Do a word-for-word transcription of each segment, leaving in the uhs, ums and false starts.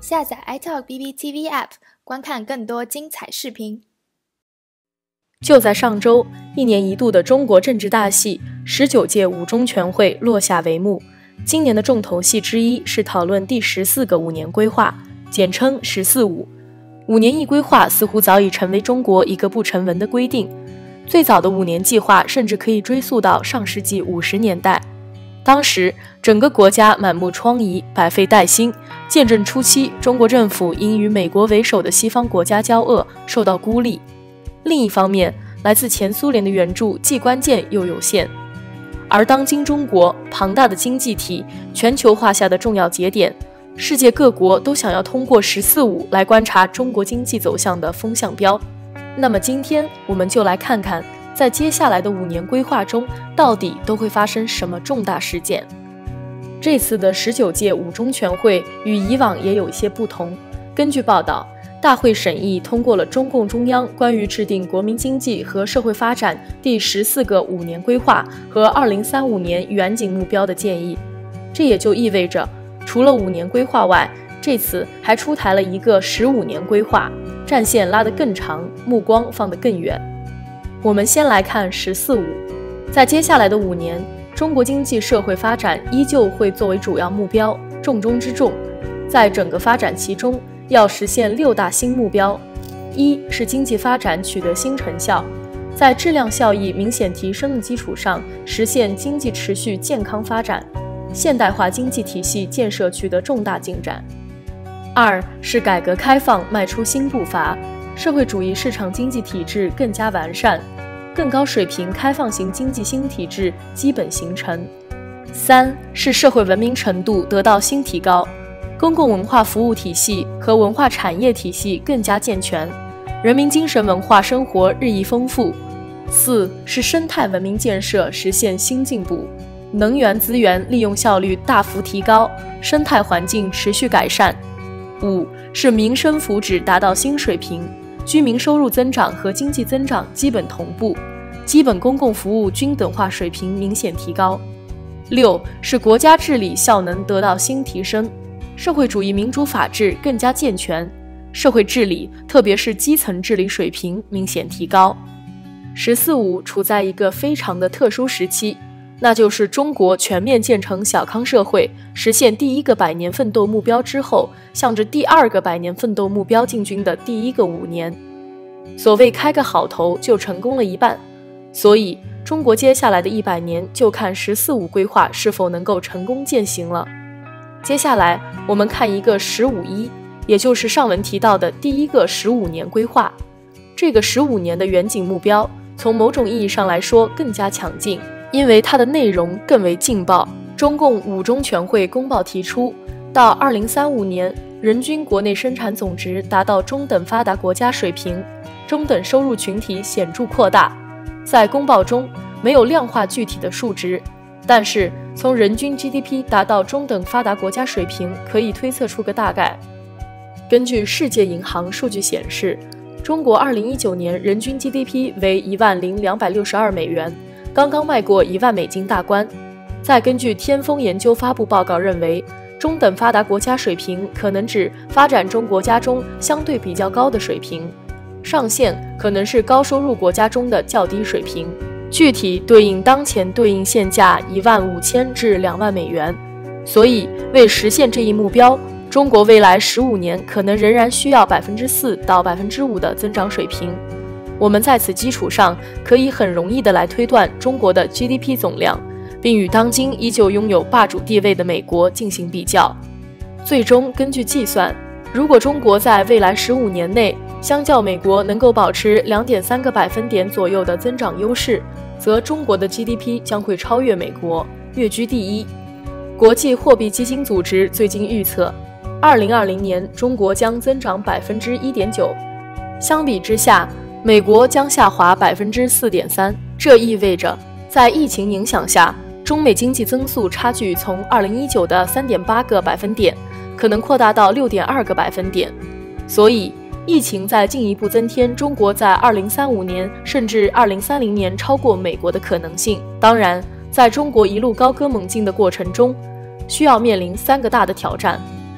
下载 iTalk B B T V App， 观看更多精彩视频。 就在上周，一年一度的中国政治大戏十九届五中全会落下帷幕。今年的重头戏之一是讨论第十四个五年规划，简称“十四五”。五年一规划似乎早已成为中国一个不成文的规定。最早的五年计划甚至可以追溯到上世纪五十年代。当时整个国家满目疮痍，百废待兴，建政初期，中国政府因与美国为首的西方国家交恶，受到孤立。另一方面，来自前苏联的援助既关键又有限。而当今中国庞大的经济体，全球化下的重要节点，世界各国都想要通过十四五来观察中国经济走向的风向标。那么今天我们就来看看，在接下来的五年规划中，到底都会发生什么重大事件。这次的十九届五中全会与以往也有一些不同。根据报道，大会审议通过了中共中央关于制定国民经济和社会发展第十四个五年规划和二零三五年远景目标的建议。这也就意味着，除了五年规划外，这次还出台了一个十五年规划，战线拉得更长，目光放得更远。我们先来看十四五，在接下来的五年，中国经济社会发展依旧会作为主要目标，重中之重。在整个发展期中，要实现六大新目标：一是经济发展取得新成效，在质量效益明显提升的基础上，实现经济持续健康发展，现代化经济体系建设取得重大进展；二是改革开放迈出新步伐，社会主义市场经济体制更加完善，更高水平开放型经济新体制基本形成；三是社会文明程度得到新提高，公共文化服务体系和文化产业体系更加健全，人民精神文化生活日益丰富；四是生态文明建设实现新进步，能源资源利用效率大幅提高，生态环境持续改善；五是民生福祉达到新水平，居民收入增长和经济增长基本同步，基本公共服务均等化水平明显提高；六是国家治理效能得到新提升，社会主义民主法治更加健全，社会治理特别是基层治理水平明显提高。十四五处在一个非常的特殊时期，那就是中国全面建成小康社会，实现第一个百年奋斗目标之后，向着第二个百年奋斗目标进军的第一个五年。所谓开个好头就成功了一半，所以中国接下来的一百年就看十四五规划是否能够成功践行了。接下来我们看一个十五一，也就是上文提到的第一个十五年规划。这个十五年的远景目标，从某种意义上来说更加强劲，因为它的内容更为劲爆。中共五中全会公报提出，到二零三五年，人均国内生产总值达到中等发达国家水平，中等收入群体显著扩大。在公报中没有量化具体的数值，但是从人均 G D P 达到中等发达国家水平可以推测出个大概。根据世界银行数据显示，中国二零一九年人均 G D P 为一万零两百六十二美元，刚刚迈过一万美金大关。再根据天风研究发布报告认为，中等发达国家水平可能指发展中国家中相对比较高的水平，上限可能是高收入国家中的较低水平，具体对应当前对应现价一万五千至两万美元。所以为实现这一目标，中国未来十五年可能仍然需要百分之四到百分之五的增长水平。我们在此基础上可以很容易的来推断中国的 G D P 总量，并与当今依旧拥有霸主地位的美国进行比较。最终根据计算，如果中国在未来十五年内相较美国能够保持 两点三个百分点左右的增长优势，则中国的 G D P 将会超越美国，跃居第一。国际货币基金组织最近预测，二零二零年中国将增长 百分之一点九， 相比之下，美国将下滑 百分之四点三。 这意味着在疫情影响下，中美经济增速差距从二零一九的 三点八个百分点可能扩大到 六点二个百分点。所以疫情在进一步增添中国在二零三五年甚至二零三零年超过美国的可能性。当然，在中国一路高歌猛进的过程中，需要面临三个大的挑战。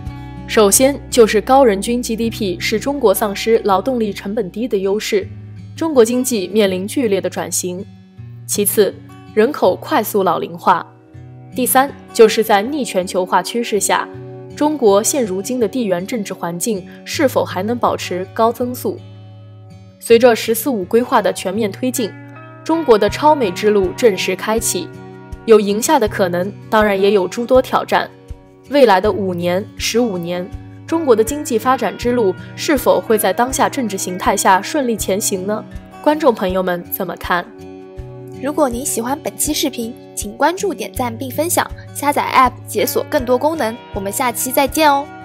首先就是高人均 G D P 使中国丧失劳动力成本低的优势，中国经济面临剧烈的转型。其次，人口快速老龄化。第三，就是在逆全球化趋势下，中国现如今的地缘政治环境是否还能保持高增速？随着“十四五”规划的全面推进，中国的超美之路正式开启，有赢下的可能，当然也有诸多挑战。未来的五年、十五年，中国的经济发展之路是否会在当下政治形态下顺利前行呢？观众朋友们怎么看？ 如果您喜欢本期视频，请关注、点赞并分享，下载 App 解锁更多功能。我们下期再见哦！